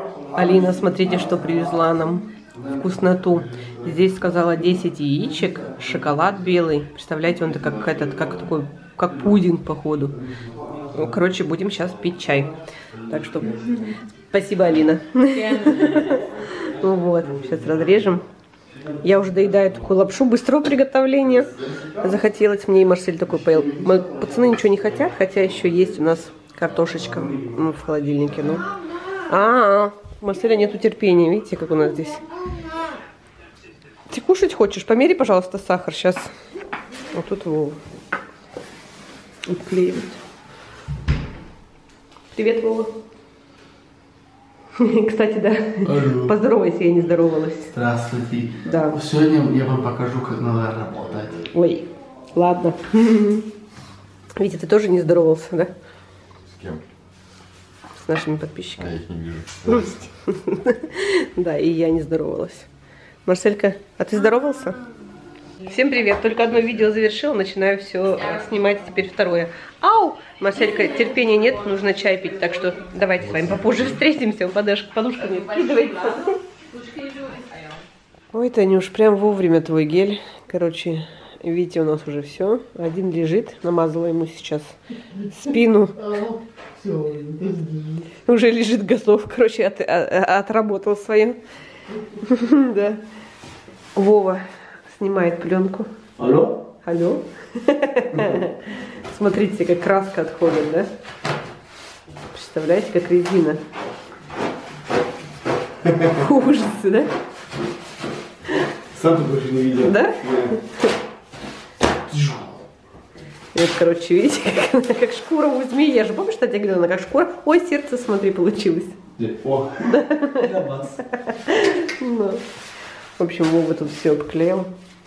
Алина, смотрите, что привезла нам. Вкусноту. Здесь сказала 10 яичек, шоколад белый. Представляете, он как пудинг, походу. Ну, короче, будем сейчас пить чай. Так что спасибо, Алина. Ну вот, сейчас разрежем. Я уже доедаю такую лапшу быстрого приготовления. Захотелось мне, и Марсель такой поел. Мои пацаны ничего не хотят, хотя еще есть у нас картошечка в холодильнике. Ну. Марселя нету терпения, видите, как у нас здесь. Ты кушать хочешь? Помери, пожалуйста, сахар. Сейчас. Вот тут Вова отклеивает. Привет, Вова. Кстати, да. Алло. Поздоровайся, я не здоровалась. Здравствуйте. Да. Сегодня я вам покажу, как надо работать. Ой, ладно. Витя, ты тоже не здоровался, да? С кем? С нашими подписчиками. А я их не вижу. Да, и я не здоровалась. Марселька, а ты здоровался? Всем привет! Только одно видео завершила, начинаю все снимать, теперь второе. Ау! Марселька, терпения нет, нужно чай пить, так что давайте с вами попозже встретимся, подушками откидывайте. Ой, Танюш, прям вовремя твой гель. Короче, видите, у нас уже все. Один лежит, намазала ему сейчас спину. Уже лежит готов, короче, отработал свое. Да. Вова снимает пленку. Алло? Алло. Смотрите, как краска отходит, да? Представляете, как резина. Ужасы, да? Сам ты больше не видел. Да? Вот, короче, видите, как шкура у змеи. Я же помню, что я тебе говорила, она как шкура. Ой, сердце, смотри, получилось. О, для вас. В общем, Вова тут все обклеил.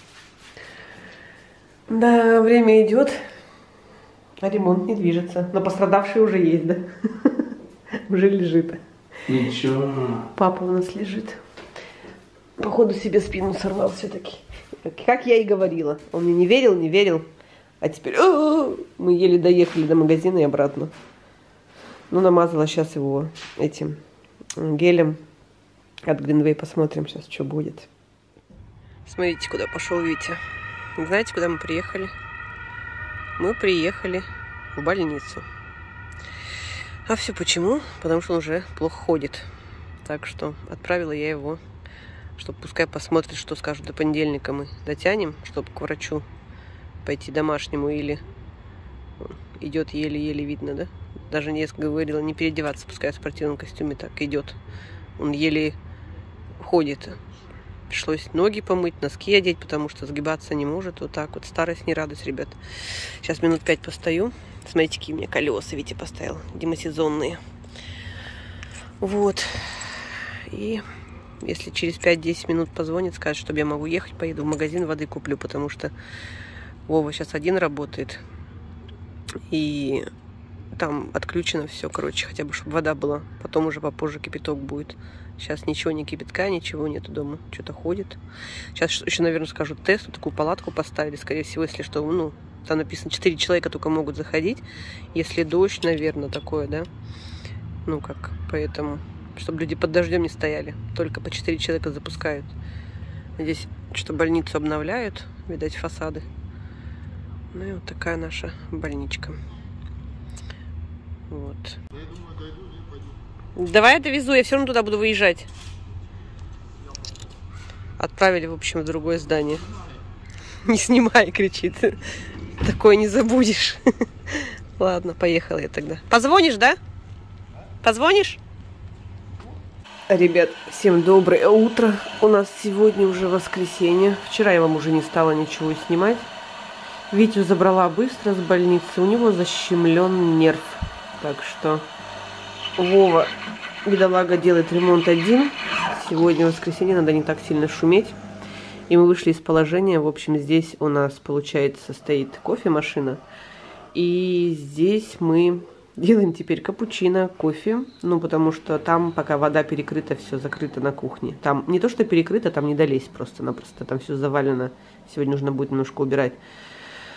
Да, время идет, а ремонт не движется. Но пострадавший уже есть, да? Уже лежит. Ничего. Папа у нас лежит. Походу себе спину сорвал все-таки. Как я и говорила. Он мне не верил. А теперь мы еле доехали до магазина и обратно. Ну, намазала сейчас его этим гелем от Greenway. Посмотрим сейчас, что будет. Смотрите, куда пошел Витя. Знаете, куда мы приехали? Мы приехали в больницу. А все почему? Потому что он уже плохо ходит. Так что отправила я его, чтобы пускай посмотрит, что скажут. До понедельника мы дотянем, чтобы к врачу пойти домашнему, или идет еле-еле видно, да? Даже несколько говорила не переодеваться, пускай в спортивном костюме так идет. Он еле ходит. Пришлось ноги помыть, носки одеть, потому что сгибаться не может. Вот так вот. Старость не радость, ребят. Сейчас минут 5 постою. Смотрите, какие у меня колеса Витя поставил. Демосезонные. Вот. И если через 5-10 минут позвонит, скажет, чтобы я могу ехать, поеду в магазин, воды куплю, потому что Вова сейчас один работает. И там отключено все, короче, хотя бы, чтобы вода была. Потом уже попозже кипяток будет. Сейчас ничего, ни кипятка, ничего нету дома. Что-то ходит. Сейчас еще, наверное, скажу тест. Вот такую палатку поставили. Скорее всего, если что, ну, там написано 4 человека только могут заходить. Если дождь, наверное, такое, да. Ну, как, поэтому, чтобы люди под дождем не стояли. Только по 4 человека запускают. Здесь что-то больницу обновляют. Видать, фасады. Ну и вот такая наша больничка. Вот. Давай я довезу, я все равно туда буду выезжать. Отправили, в общем, в другое здание. Не снимай, кричит. Такое не забудешь. Ладно, поехала я тогда. Позвонишь, да? Позвонишь? Ребят, всем доброе утро. У нас сегодня уже воскресенье. Вчера я вам уже не стала ничего снимать. Витю забрала быстро с больницы. У него защемлен нерв. Так что Вова, бедолага, делает ремонт один. Сегодня воскресенье, надо не так сильно шуметь. И мы вышли из положения. В общем, здесь у нас, получается, стоит кофемашина. И здесь мы делаем теперь капучино, кофе. Ну, потому что там, пока вода перекрыта, все закрыто на кухне. Там не то, что перекрыто, там не долезть просто-напросто. Там все завалено. Сегодня нужно будет немножко убирать.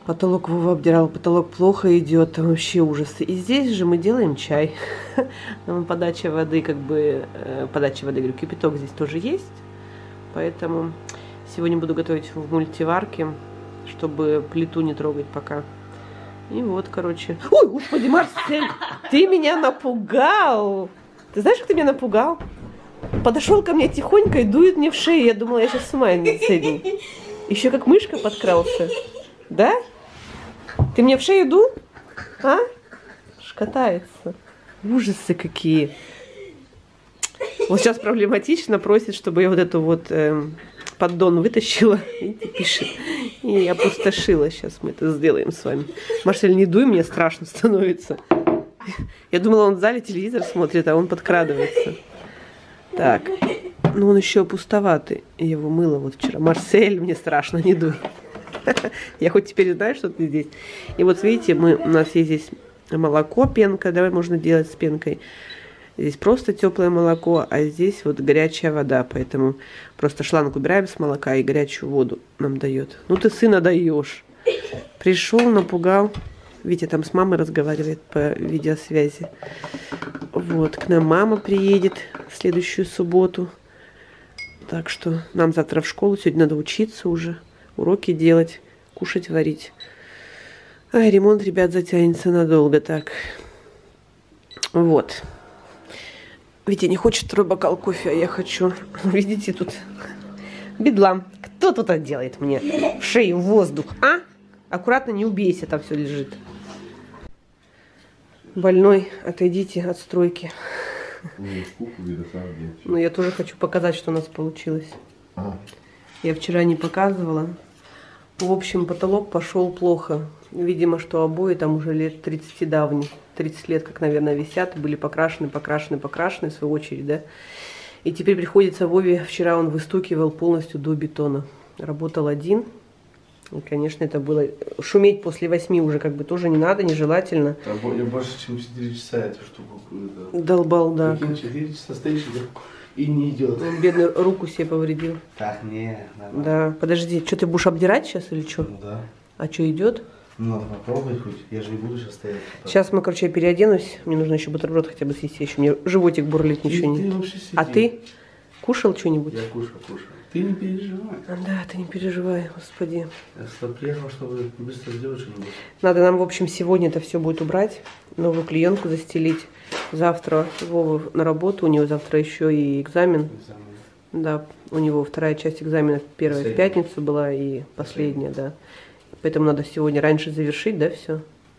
Потолок Вова обдирал, потолок плохо идет, там вообще ужас. И здесь же мы делаем чай. Подача воды, подача воды, говорю, кипяток здесь тоже есть. Поэтому сегодня буду готовить в мультиварке, чтобы плиту не трогать пока. И вот, короче. Ой, господи, Марсель, ты меня напугал. Ты знаешь, как ты меня напугал? Подошел ко мне тихонько и дует мне в шею. Я думала, я сейчас с ума не сойду. Еще как мышка подкрался. Да? Ты мне в шею дул? А? Шкатается. Ужасы какие. Вот сейчас проблематично, просит, чтобы я вот эту вот поддон вытащила. Видите, пишет. И опустошила. Сейчас мы это сделаем с вами. Марсель, не дуй, мне страшно становится. Я думала, он в зале телевизор смотрит, а он подкрадывается. Так. Ну, он еще пустоватый. Я его мыла вот вчера. Марсель, мне страшно, не дуй. Я хоть теперь знаю, что ты здесь. И вот видите, у нас есть здесь молоко, пенка. Давай можно делать с пенкой. Здесь просто теплое молоко, а здесь вот горячая вода. Поэтому просто шланг убираем с молока и горячую воду нам дает. Ну ты сына даешь. Пришел, напугал. Витя там с мамой разговаривает по видеосвязи. Вот, к нам мама приедет в следующую субботу. Так что нам завтра в школу. Сегодня надо учиться уже. Уроки делать, кушать, варить. Ай, ремонт, ребят, затянется надолго так. Вот. Витя не хочет второй бокал кофе, а я хочу. Видите, тут бедлам. Кто тут это делает мне? В шею воздух, а? Аккуратно, не убейся, там все лежит. Больной, отойдите от стройки. Ну, я тоже хочу показать, что у нас получилось. Я вчера не показывала. В общем, потолок пошел плохо. Видимо, что обои там уже лет 30 давних. 30 лет, как, наверное, висят. Были покрашены, в свою очередь, да. И теперь приходится Вове, вчера он выстукивал полностью до бетона. Работал один. И, конечно, это было... Шуметь после 8 уже как бы тоже не надо, нежелательно. Я больше, чем 4 часа эту штуку. Долбал, да. 4 часа стоишь и не идет. Он, бедный, руку себе повредил. Так, не, нормально. Да, подожди, что ты будешь обдирать сейчас или что? Да. А что, идет? Ну, надо попробовать хоть. Я же не буду сейчас стоять. Сейчас мы, короче, я переоденусь. Мне нужно еще бутерброд хотя бы съесть. Еще мне животик бурлит, ничего не... А ты кушал что-нибудь? Я кушал. Ты не переживай. Да, ты не переживай, господи. Я приехал, чтобы быстро сделать что-нибудь. Надо нам, в общем, сегодня это все будет убрать. Новую клеенку застелить. Завтра Вова на работу. У него завтра еще и экзамен. Да, у него вторая часть экзамена. Первая в пятницу была и последняя, да. Поэтому надо сегодня раньше завершить, да, все?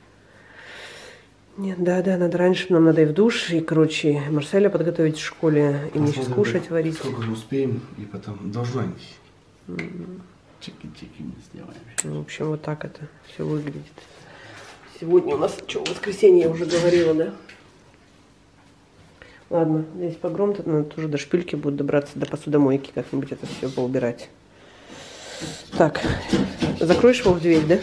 Нет, да, надо раньше, нам надо и в душ, и, короче, Марселя подготовить в школе, и мне сейчас кушать, варить. Сколько мы успеем, и потом должненький. Чики-чики мы сделаем. В общем, вот так это все выглядит. Сегодня у нас, что, воскресенье, я уже говорила, да? Ладно, здесь погром-то, надо тоже до шпильки будет добраться, до посудомойки как-нибудь это все поубирать. Так, закроешь его в дверь, да?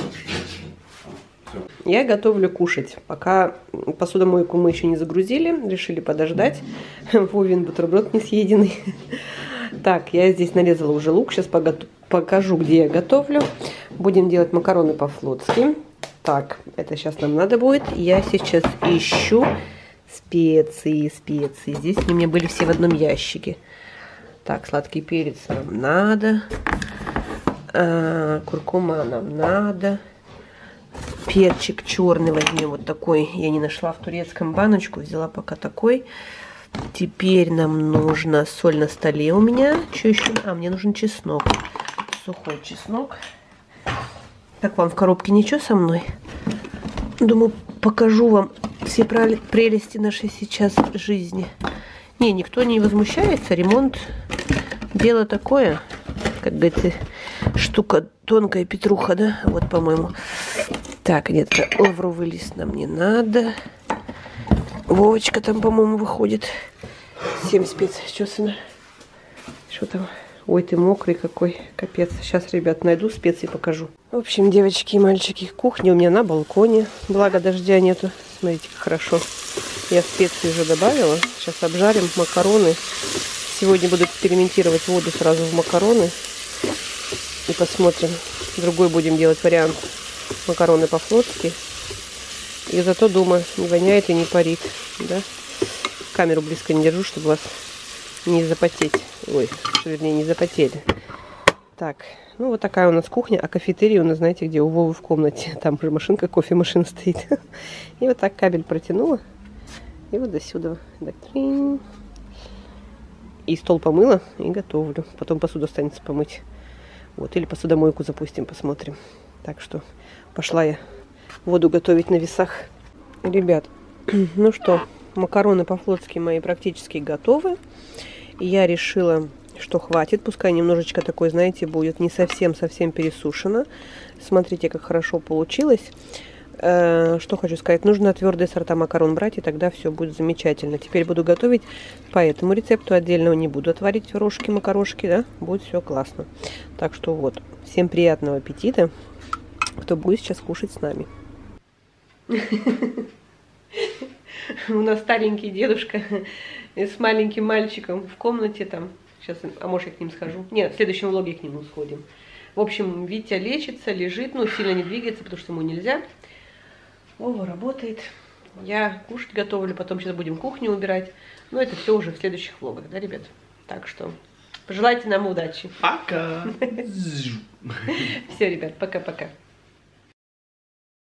Я готовлю кушать. Пока посудомойку мы еще не загрузили, решили подождать. Вовин бутерброд не съеденный. Так, я здесь нарезала уже лук. Сейчас покажу, где я готовлю. Будем делать макароны по-флотски. Так, это сейчас нам надо будет. Я сейчас ищу специи. Здесь они у меня были все в одном ящике. Так, сладкий перец нам надо. Куркума нам надо. Перчик черный возьмем вот такой. Я не нашла в турецком баночку. Взяла пока такой. Теперь нам нужно соль на столе у меня. Что еще? Мне нужен чеснок. Сухой чеснок. Так, вам в коробке ничего со мной? Думаю, покажу вам все прелести нашей сейчас жизни. Не, никто не возмущается. Ремонт дело такое. Как говорится, штука тонкая, петруха, да? Вот, по-моему. Так, нет, лавровый лист нам не надо. Вовочка там, по-моему, выходит. 7 специй. Что, сына? Что там? Ой, ты мокрый какой. Капец. Сейчас, ребят, найду специи, покажу. В общем, девочки и мальчики, кухня у меня на балконе. Благо дождя нету. Смотрите, как хорошо. Я специи уже добавила. Сейчас обжарим макароны. Сегодня буду экспериментировать воду сразу в макароны. И посмотрим. Другой будем делать вариант. макароны по-флотски. И зато дома не воняет и не парит. Да? Камеру близко не держу, чтобы вас не запотеть. Ой, вернее, не запотели. Так, ну вот такая у нас кухня. А кафетерий у нас, знаете, где? У Вовы в комнате. Там же машинка, кофемашина стоит. И вот так кабель протянула. И вот до сюда. И стол помыла, и готовлю. Потом посуду останется помыть. Вот, или посудомойку запустим, посмотрим. Так что пошла я воду готовить на весах. Ребят, ну что, макароны по-флотски мои практически готовы. И я решила, что хватит. Пускай немножечко такой, знаете, будет не совсем пересушено. Смотрите, как хорошо получилось. Что хочу сказать, нужно твердые сорта макарон брать, и тогда все будет замечательно. Теперь буду готовить по этому рецепту, отдельно не буду отварить рожки, макарошки, да, будет все классно. Так что вот, всем приятного аппетита, кто будет сейчас кушать с нами. У нас старенький дедушка с маленьким мальчиком в комнате там. Сейчас, а может, я к ним схожу? Нет, в следующем влоге к нему сходим. В общем, Витя лечится, лежит, но сильно не двигается, потому что ему нельзя. Вова работает. Я кушать готовлю, потом сейчас будем кухню убирать. Но это все уже в следующих влогах, да, ребят? Так что пожелайте нам удачи. Пока. Все, ребят, пока-пока.